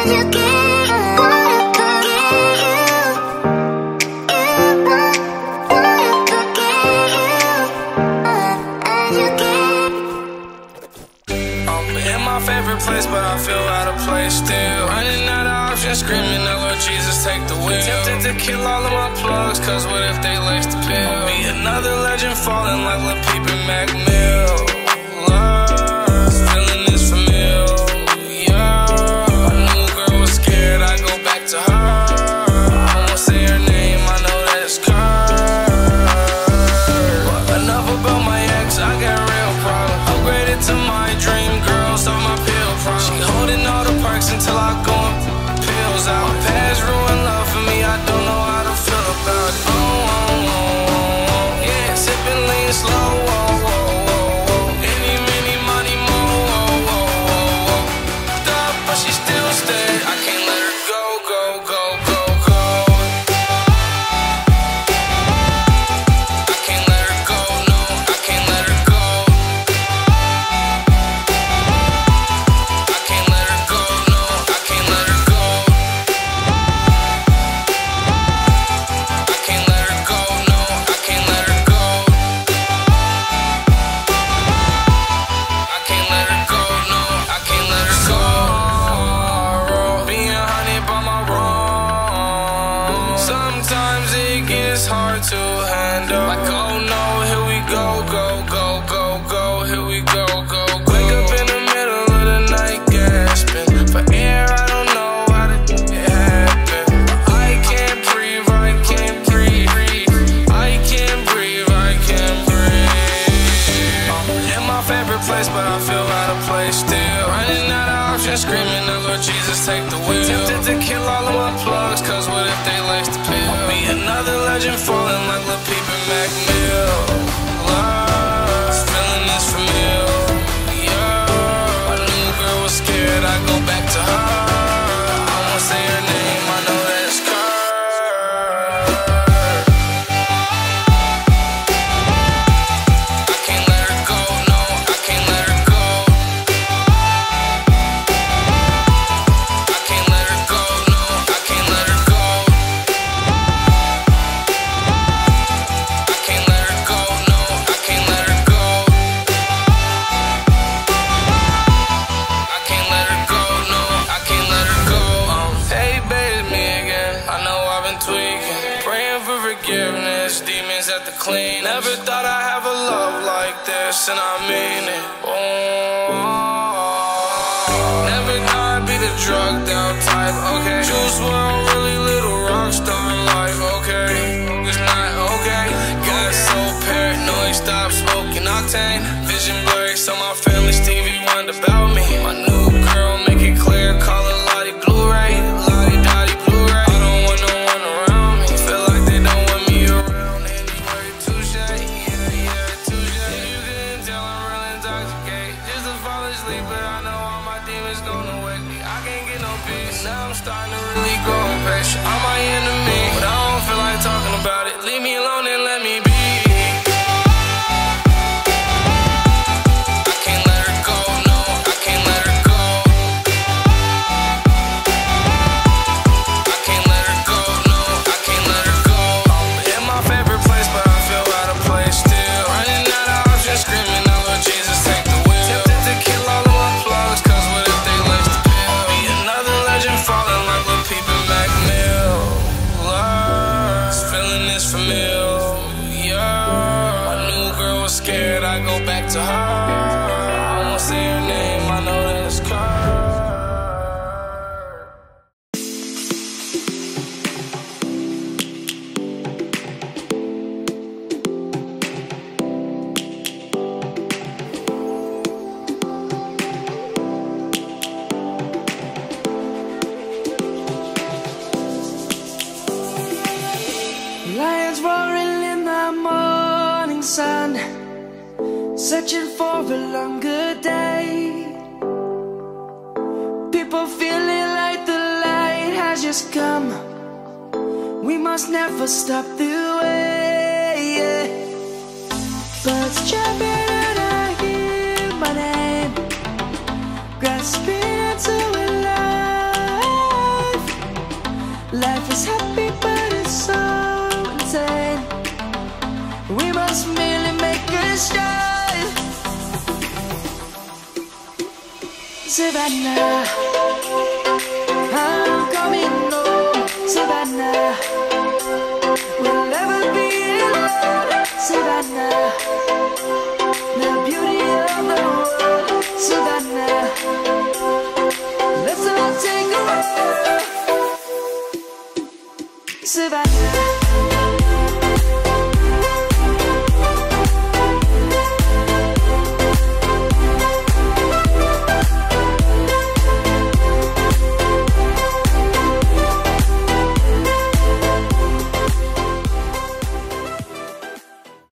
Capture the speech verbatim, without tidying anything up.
Place, but I feel out of place still. Running out of options, screaming out, Lord Jesus, take the wheel. Tempted to kill all of my plugs, cause what if they lace the pill? I'll be another legend falling like Lil Peep and Mac Mill. This feeling is familiar. My new girl was scared, I go back to her. I won't say her name, I know that it's Kurt. Enough about my ex, I got real problems. Upgraded to my dream girl, so my she holding all the perks until I go and pills out. Past ruined love for me, I don't know how to feel about it. Oh, oh, oh, oh. Yeah, sipping lean slow. Oh, oh, oh, oh. Any, many, money, more. Oh, oh, oh, oh. Stop, but she still stays. I can't let her go, go, go, go, go. I can't let her go, no, I can't let her go. Hard to handle. Like, oh no, here we go, go, go, go, go, here we go, go, go. Wake up in the middle of the night, gasping for air, I don't know how to make it happen. I can't breathe, I can't breathe. I can't breathe, I can't breathe. I'm in my favorite place, but I feel out of place still. Running out of options, screaming out, Lord Jesus, take the wheel. Tempted to kill all of my plugs, cause what if they lace the pill? I'll be another legend falling like Lil Peep and Mac Mill. This feeling is familiar. My new girl was scared, I go back to her. I won't say her name, I know that it's Kurt. I can't let her go, no, I can't let her go. I can't let her go, no, I can't let her go. Demons at the clean. Never thought I'd have a love like this, and I mean it. Oh, never thought I'd be the drugged out type. Okay, Juice world, really little rock star life. Okay, it's not okay. Got so paranoid, stop smoking octane. Vision blurry, so my family's T V wondered about me. My new girl, make it clear, call it Lottie Blu-ray, Lottie Dottie Blu-ray. I don't want no one around me. Feel like they don't want me around. Now I'm starting to really grow impatient. I'm my enemy, but I don't feel like talking about it. Leave me alone and let me be. I can't let her go, no, I can't let her go. I can't let her go, no, I can't let her go. I'm in my favorite place, but I feel out of place still. Running out of options, screaming out, Lord Jesus, take the wheel. Tempted to kill all of my plugs, cause what if they lace the pill? I'll be another legend falling like Lil Peep and Mac Mill. This feeling is familiar. My new girl was scared, I go back to her. I won't say her name, I know that it's Kurt. Lions roaring in the morning sun, searching for a longer day. People feeling like the light has just come. We must never stop the way. Birds jumping and I hear my name, grasping into a light. is happy but it's so insane. We must merely make a start. Savannah, I'm coming home. Savannah, we'll never be alone. Savannah, the beauty of the world. Savannah, let's all take a walk. Savannah.